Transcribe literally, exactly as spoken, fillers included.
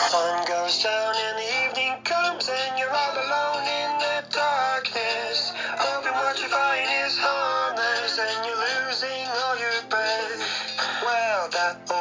Sun goes down and the evening comes and you're all alone in the darkness, hoping what you find is harmless and you're losing all your breath. Well, that